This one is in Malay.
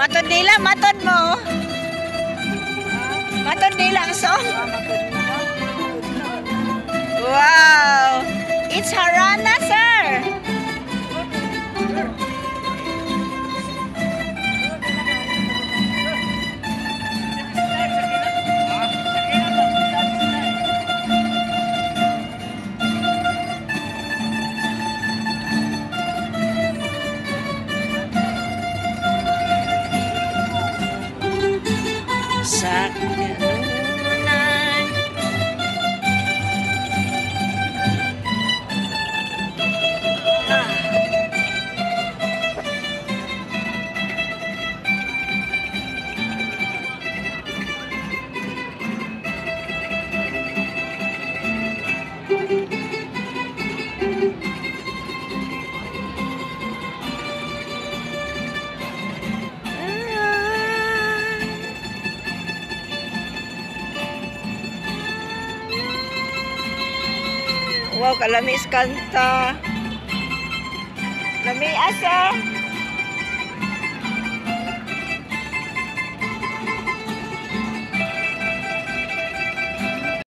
matod nila, matod mo. Matod nila ang song. Wow! It's Harana, sir. Sa kanunan. Wow, kalamis kanta. Lami asa.